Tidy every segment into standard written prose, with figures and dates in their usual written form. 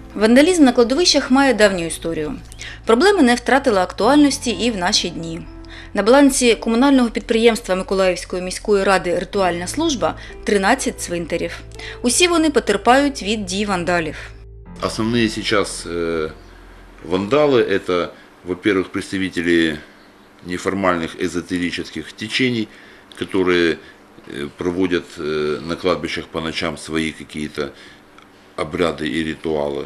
Вандалізм на кладовищах має давню історію. Проблеми не втратили актуальності і в наші дні. На балансі комунального підприємства Миколаївської міської ради «Ритуальна служба» 13 цвинтарів. Усі вони потерпають від дій вандалів. Основные сейчас вандалы – это, во-первых, представители неформальных эзотерических течений, которые проводят на кладбищах по ночам свои какие-то обряды и ритуалы.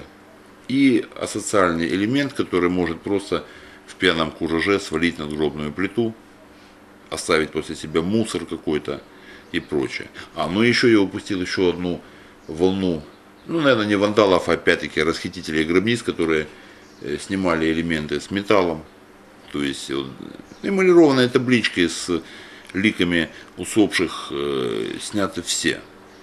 И асоциальный элемент, который может просто в пьяном кураже свалить надгробную плиту, оставить после себя мусор какой-то и прочее. Ну еще я упустил еще одну волну, наверное, не вандалов, а опять-таки расхитителей гробниц, которые снимали элементы с металлом. То есть эмалированные таблички с ликами усопших сняты все,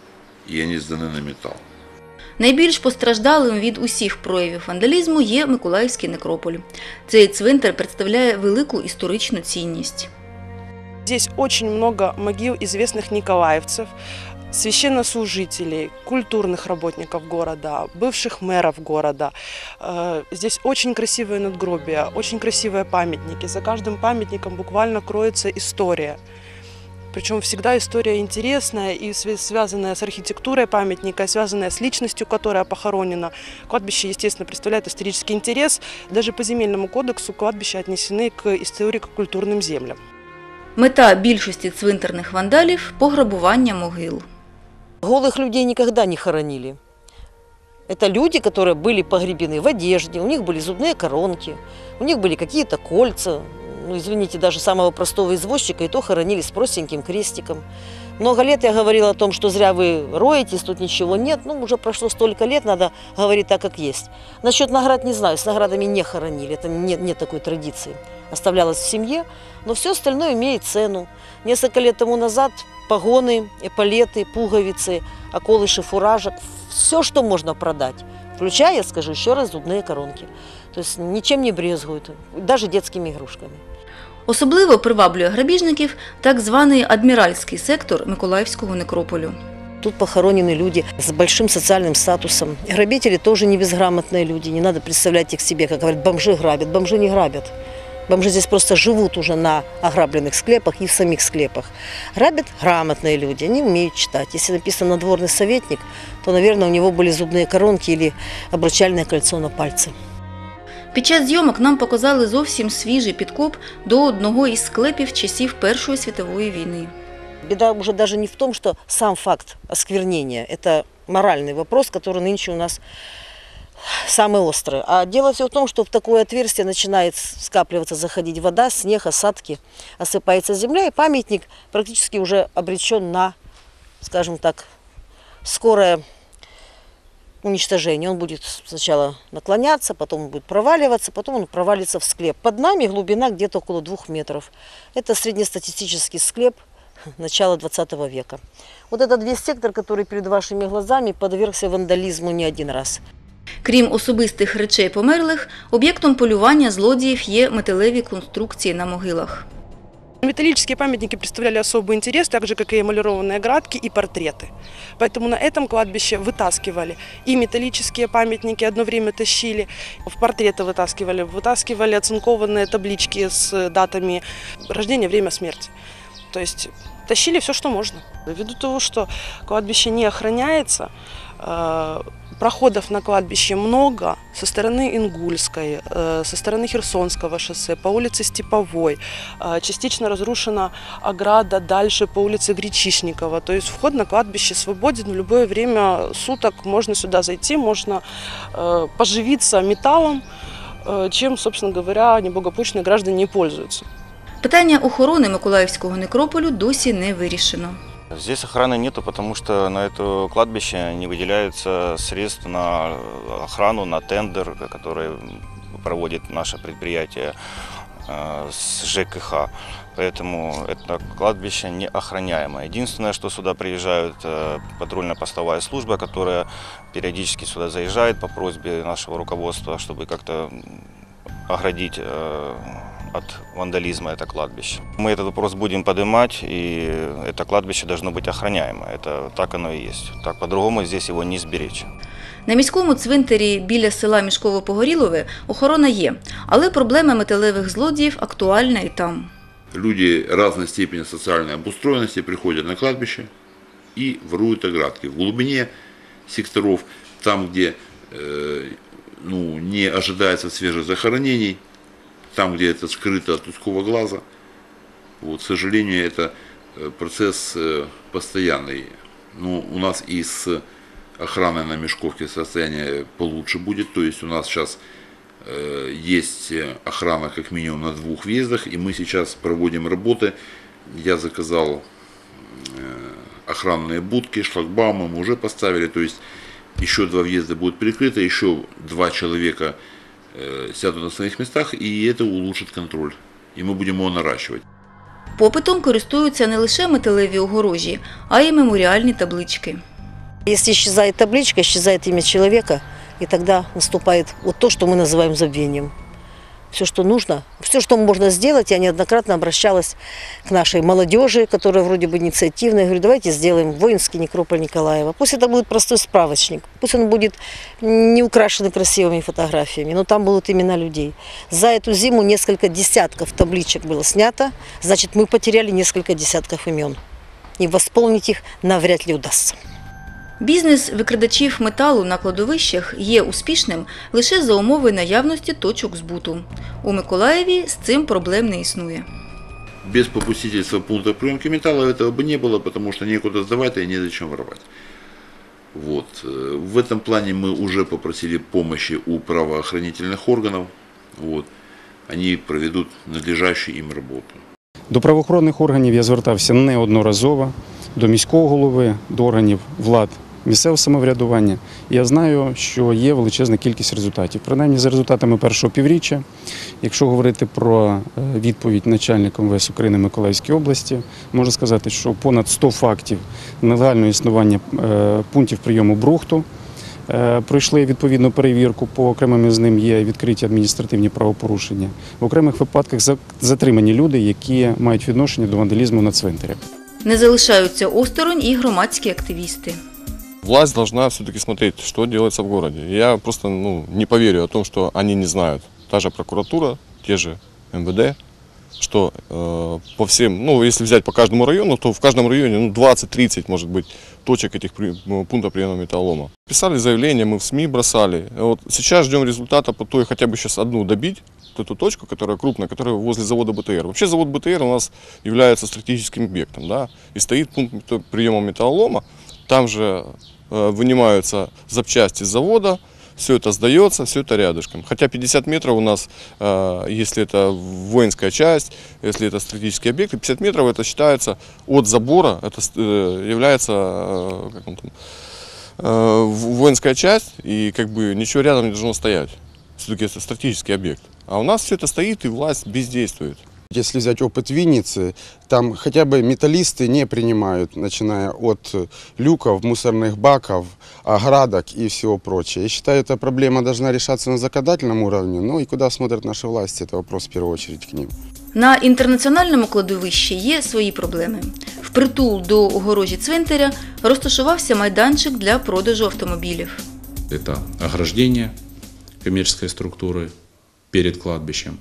и они сданы на металл. Найбільш постраждалим від усіх проявів вандалізму є Миколаївський некрополь. Цей цвинтар представляє велику історичну цінність. Здесь очень много могил известных николаевцев, священнослужителей, культурных работников города, бывших мэров города. Здесь очень красивые надгробия, очень красивые памятники. За каждым памятником буквально кроется история. Причем всегда история интересная и связанная с архитектурой памятника, связанная с личностью, которая похоронена. Кладбище, естественно, представляет исторический интерес. Даже по земельному кодексу кладбища отнесены к историко-культурным землям. Мета більшості цвинтарних вандалів – пограбування могил. Голых людей никогда не хоронили. Это люди, которые были погребены в одежде, у них были зубные коронки, у них были какие-то кольца. Извините, даже самого простого извозчика и то хоронили с простеньким крестиком. Много лет я говорила о том, что зря вы роетесь, тут ничего нет. Уже прошло столько лет, надо говорить так, как есть. Насчет наград не знаю, с наградами не хоронили, это нет такой традиции. Оставлялось в семье, но все остальное имеет цену. Несколько лет тому назад погоны, эполеты, пуговицы, околыши фуражек, все, что можно продать. Включая, я скажу еще раз, зубные коронки. То есть ничем не брезгуют, даже детскими игрушками. Особливо приваблює грабіжників так званий адміральський сектор Миколаївського некрополю. Тут похоронены люди с большим социальным статусом. Грабители тоже не безграмотные люди, не надо представлять их себе, как говорят, бомжи грабят. Бомжи не грабят. Бомжи здесь просто живут уже на ограбленных склепах и в самих склепах. Грабят грамотные люди, они умеют читать. Если написано «надворный советник», то, наверное, у него были зубные коронки или обручальное кольцо на пальце. Під час зйомок нам показали зовсім свіжий підкоп до одного із склепів часів Першої світової війни. Беда уже даже не в том, что сам факт осквернения – это моральный вопрос, который нынче у нас самый острый. А дело все в том, что в такое отверстие начинает скапливаться, заходить вода, снег, осадки, осыпается земля, и памятник практически уже обречен на, скажем так, скорое уничтожение. Он будет сначала наклоняться, потом он будет проваливаться, потом он провалится в склеп. Под нами глубина где-то около 2 метров. Это среднестатистический склеп начала 20 века. Вот этот весь сектор, который перед вашими глазами, подвергся вандализму не один раз. Крім особистих речей померлих, об'єктом полювання злодіїв є металеві конструкції на могилах. Металлические памятники представляли особый интерес, так же, как и эмалированные градки и портреты. Поэтому на этом кладбище вытаскивали и металлические памятники, одно время тащили, в портреты вытаскивали оцинкованные таблички с датами рождения, время смерти. То есть тащили все, что можно. Ввиду того, что кладбище не охраняется, проходов на кладбище много со стороны Ингульской, со стороны Херсонского шоссе, по улице Степовой. Частично разрушена ограда дальше по улице Гречишникова. То есть вход на кладбище свободен в любое время суток. Можно сюда зайти, можно поживиться металлом, чем, собственно говоря, неблагополучные граждане не пользуются. Питання охорони Миколаївського некрополю досі не вирішено. Здесь охраны нету, потому что на это кладбище не выделяются средств на охрану, на тендер, который проводит наше предприятие с ЖКХ. Поэтому это кладбище неохраняемое. Единственное, что сюда приезжают патрульно-постовая служба, которая периодически сюда заезжает по просьбе нашего руководства, чтобы как-то оградить от вандализма это кладбище. Мы этот вопрос будем поднимать, и это кладбище должно быть охраняемо. Это так оно и есть. Так по-другому здесь его не сберечь. На міському цвинтарі біля села Мішково-Погорілове охорона є, але проблема металевих злодіїв актуальна і там. Люди разной степени социальной обустроенности приходят на кладбище и воруют оградки. В глубине секторов, там, где не ожидается свежих захоронений, там, где это скрыто от людского глаза. Вот, к сожалению, это процесс постоянный. Но у нас и с охраной на Мешковке состояние получше будет. То есть у нас сейчас есть охрана как минимум на 2 въездах, и мы сейчас проводим работы. Я заказал охранные будки, шлагбаумы мы уже поставили. То есть еще 2 въезда будут перекрыты, еще 2 человека сядут на своих местах, и это улучшит контроль. И мы будем его наращивать. Попитом користуються не лише металеві огорожі, а й меморіальні таблички. Если исчезает табличка, исчезает имя человека, и тогда наступает вот то, что мы называем забвением. Все, что нужно, все, что можно сделать, я неоднократно обращалась к нашей молодежи, которая вроде бы инициативная. Я говорю, давайте сделаем воинский некрополь Николаева. Пусть это будет простой справочник, пусть он будет не украшенный красивыми фотографиями, но там будут имена людей. За эту зиму несколько десятков табличек было снято, значит, мы потеряли несколько десятков имен. И восполнить их навряд ли удастся. Бізнес викрадачів металу на кладовищах є успішним лише за умови наявності точок збуту. У Миколаєві з цим проблем не існує. Без попустительства пункта приемки металла этого бы не было, потому что некуда сдавать и незачем воровать. Вот. В этом плане мы уже попросили помощи у правоохранительных органов. Вот. Они проведут надлежащую им работу. До правоохоронних органів я звертався неодноразово, до міського голови, до органів влад місцевого самоврядування. Я знаю, що є величезна кількість результатів. Принаймні за результатами першого півріччя, якщо говорити про відповідь начальника МВС України Миколаївської області, можу сказати, що понад 100 фактів нелегального існування пунктів прийому брухту пройшли відповідну перевірку, по окремим з ним є відкриті адміністративні правопорушення. В окремих випадках затримані люди, які мають відношення до вандалізму на цвинтарях. Не залишаються осторонь і громадські активісти. Власть должна все-таки смотреть, что делается в городе. Я просто не поверю о том, что они не знают. Та же прокуратура, те же МВД, что по всем, если взять по каждому району, то в каждом районе 20-30, может быть, точек этих пунктов приема металлолома. Писали заявления, мы в СМИ бросали. Вот сейчас ждем результата по той, хотя бы сейчас одну добить, эту точку, которая крупная, которая возле завода БТР. Вообще завод БТР у нас является стратегическим объектом, да, и стоит пункт приема металлолома, там же вынимаются запчасти с завода, все это сдается, все это рядышком. Хотя 50 метров у нас, если это воинская часть, если это стратегический объект, 50 метров это считается от забора, это является воинская часть, и ничего рядом не должно стоять. Все-таки это стратегический объект. А у нас все это стоит, и власть бездействует. Если взять опыт Винницы, там хотя бы металлисты не принимают, начиная от люков, мусорных баков, оградок и всего прочего. Я считаю, эта проблема должна решаться на законодательном уровне, и куда смотрят наши власти, это вопрос в первую очередь к ним. На інтернаціональному кладовищі є свої проблеми. Впритул до огорожі цвинтаря розташувався майданчик для продажу автомобілів. Это ограждение коммерческой структуры перед кладбищем.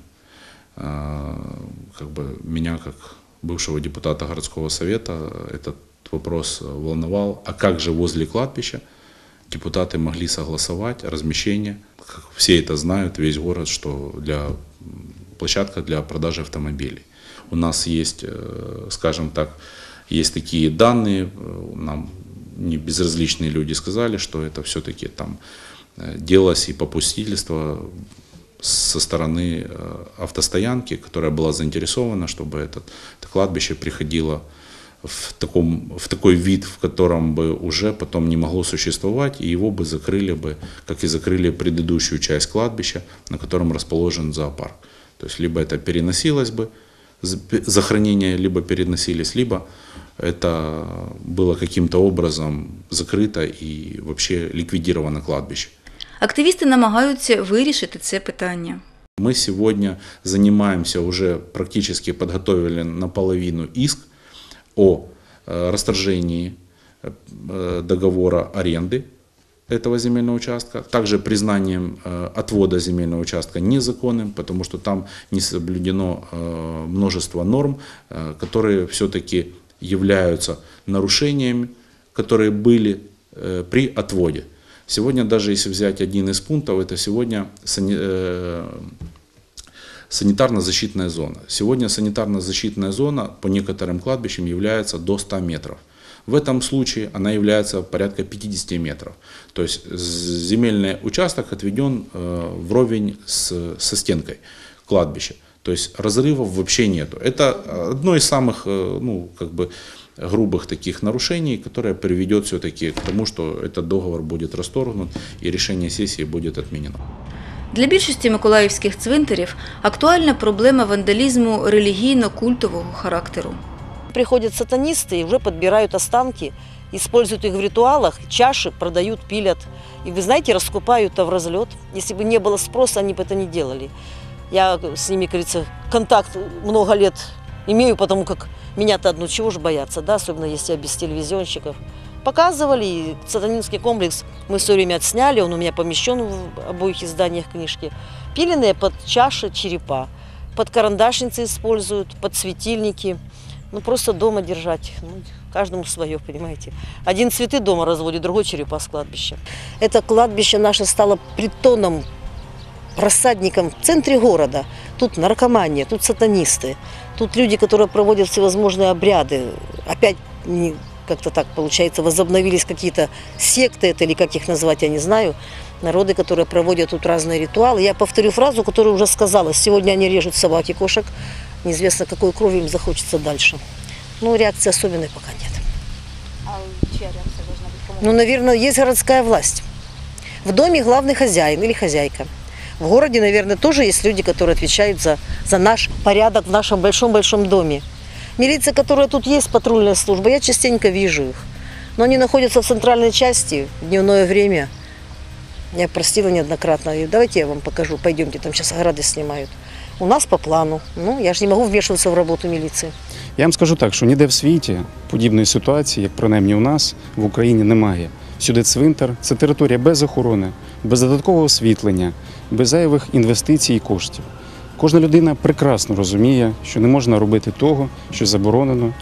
Меня, как бывшего депутата городского совета, этот вопрос волновал. А как же возле кладбища депутаты могли согласовать размещение? Как все это знают, весь город, что площадка для продажи автомобилей. У нас есть, скажем так, есть такие данные, нам не безразличные люди сказали, что это все-таки там делалось и попустительство со стороны автостоянки, которая была заинтересована, чтобы это кладбище приходило в такой вид, в котором бы уже потом не могло существовать, и его бы закрыли бы, как и закрыли предыдущую часть кладбища, на котором расположен зоопарк. То есть либо это переносилось бы, захоронения либо переносились, либо это было каким-то образом закрыто и вообще ликвидировано кладбище. Активісти намагаються вирішити це питання. Мы сегодня занимаемся, уже практически подготовили наполовину иск о расторжении договора аренды этого земельного участка, также признанием отвода земельного участка незаконным, потому что там не соблюдено множество норм, которые все-таки являются нарушениями, которые были при отводе. Сегодня даже если взять один из пунктов, это сегодня санитарно-защитная зона. Сегодня санитарно-защитная зона по некоторым кладбищам является до 100 метров. В этом случае она является порядка 50 метров. То есть земельный участок отведен вровень со стенкой кладбища. То есть разрывов вообще нету. Это одно из самых грубых таких нарушений, которое приведет все-таки к тому, что этот договор будет расторгнут и решение сессии будет отменено. Для більшості миколаївських цвинтарів актуальна проблема вандалізму релігійно-культового характеру. Приходят сатанисты и уже подбирают останки, используют их в ритуалах, чаши продают, пилят. И, вы знаете, раскупают в разлет. Если бы не было спроса, они бы это не делали. Я с ними, как говорится, контакт много лет имею, потому как меня-то одну чего же бояться, да, особенно если я без телевизионщиков. Показывали, и сатанинский комплекс мы все время отсняли, он у меня помещен в обоих изданиях книжки. Пиленные под чаши черепа, под карандашницы используют, под светильники. Ну, просто дома держать. Ну, каждому свое, понимаете. Один цветы дома разводит, другой черепа с кладбища. Это кладбище наше стало притоном, рассадником в центре города. Тут наркомания, тут сатанисты, тут люди, которые проводят всевозможные обряды. Опять как-то так получается, возобновились какие-то секты, это или как их назвать, я не знаю. Народы, которые проводят тут разные ритуалы. Я повторю фразу, которую уже сказала. Сегодня они режут собак и кошек. Неизвестно, какой крови им захочется дальше. Ну, реакции особенной пока нет. А чья реакция должна быть? Кому? Ну, наверное, есть городская власть. В доме главный хозяин или хозяйка. В городе, наверное, тоже есть люди, которые отвечают за наш порядок в нашем большом-большом доме. Милиция, которая тут есть, патрульная служба, я частенько вижу их. Но они находятся в центральной части в дневное время. Я просила неоднократно. И давайте я вам покажу, пойдемте, там сейчас ограды снимают. У нас по плану. Ну, я ж не можу вмішуватися в роботу міліції. Я вам скажу так, що ніде в світі подібної ситуації, як принаймні у нас, в Україні немає. Всюди цвинтар – це територія без охорони, без додаткового освітлення, без зайвих інвестицій і коштів. Кожна людина прекрасно розуміє, що не можна робити того, що заборонено,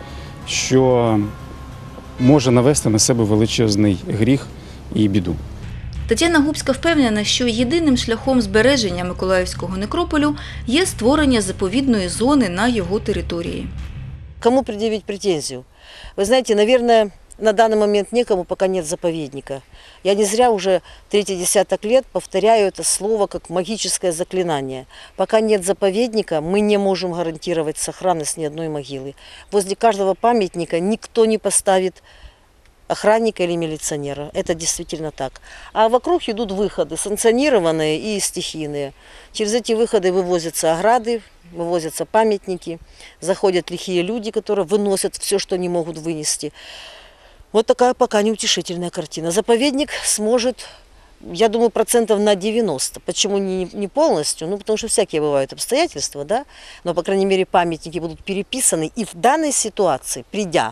що може навести на себе величезний гріх і біду. Тетяна Губська впевнена, що єдиним шляхом збереження Миколаївського некрополю є створення заповідної зони на його території. Кому предъявить претензию? Вы знаете, наверное, на данный момент некому, пока нет заповедника. Я не зря уже третий десяток лет повторяю это слово как магическое заклинание. Пока нет заповедника, мы не можем гарантировать сохранность ни одной могилы. Возле каждого памятника никто не поставит охранника или милиционера. Это действительно так. А вокруг идут выходы, санкционированные и стихийные. Через эти выходы вывозятся ограды, вывозятся памятники, заходят лихие люди, которые выносят все, что не могут вынести. Вот такая пока неутешительная картина. Заповедник сможет, я думаю, процентов на 90. Почему не полностью? Ну, потому что всякие бывают обстоятельства, да? Но, по крайней мере, памятники будут переписаны. И в данной ситуации, придя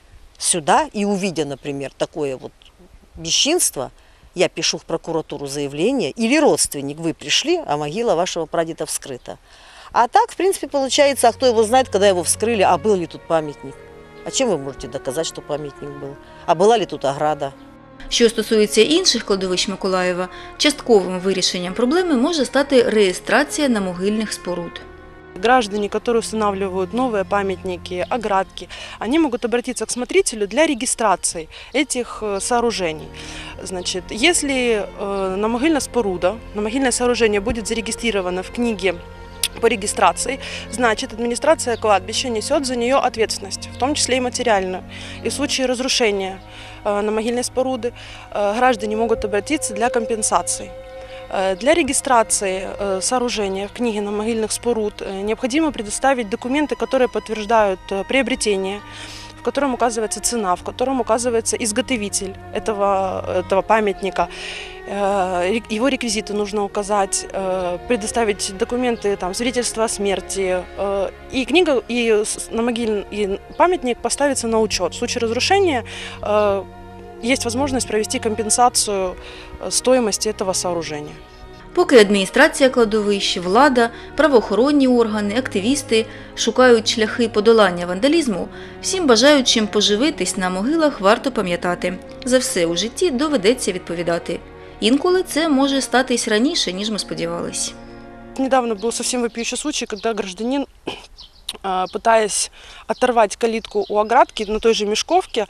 сюда и увидя, например, такое вот бесчинство, я пишу в прокуратуру заявление, или родственник, вы пришли, а могила вашего прадеда вскрыта. А так, в принципе, получается, а кто его знает, когда его вскрыли, а был ли тут памятник? А чем вы можете доказать, что памятник был? А была ли тут ограда? Що стосується інших кладовищ Миколаєва, частковим вирішенням проблеми може стати реєстрація на могильних споруд. Граждане, которые устанавливают новые памятники, оградки, они могут обратиться к смотрителю для регистрации этих сооружений. Значит, если на могильная споруда, на могильное сооружение будет зарегистрировано в книге по регистрации, значит, администрация кладбища несет за нее ответственность, в том числе и материальную. И в случае разрушения на могильной споруды граждане могут обратиться для компенсации. Для регистрации сооружения в книге на могильных споруд необходимо предоставить документы, которые подтверждают приобретение, в котором указывается цена, в котором указывается изготовитель этого памятника. Его реквизиты нужно указать, предоставить документы, там, свидетельство о смерти. И книга, и памятник поставится на учет. В случае разрушения есть возможность провести компенсацию стоимости этого сооружения. Поки адміністрація кладовищ, влада, правоохоронні органи, активісти шукають шляхи подолання вандалізму, всім бажаючим поживитись на могилах варто пам'ятати – за все у житті доведеться відповідати. Інколи це може статись раніше, ніж ми сподівались. Недавно был совсем вопиющий случай, когда гражданин, пытаясь оторвать калитку у оградки на той же Мешковке,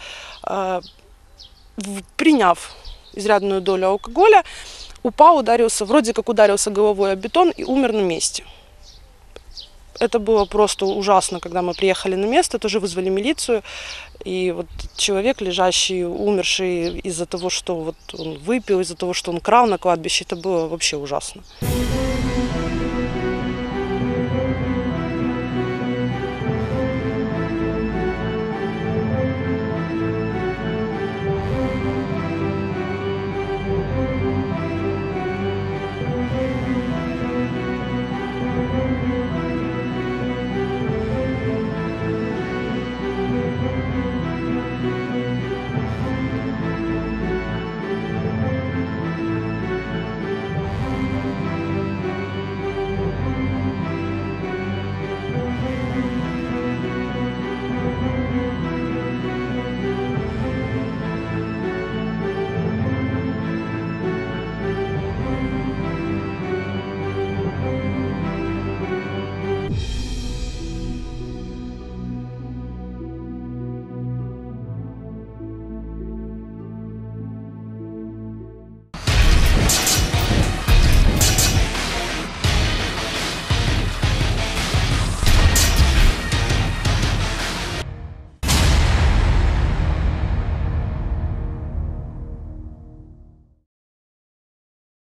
приняв изрядную долю алкоголя, упал, ударился, вроде как ударился головой об бетон и умер на месте. Это было просто ужасно, когда мы приехали на место, тоже вызвали милицию, и вот человек, лежащий, умерший из-за того, что вот он выпил, из-за того, что он крал на кладбище, это было вообще ужасно.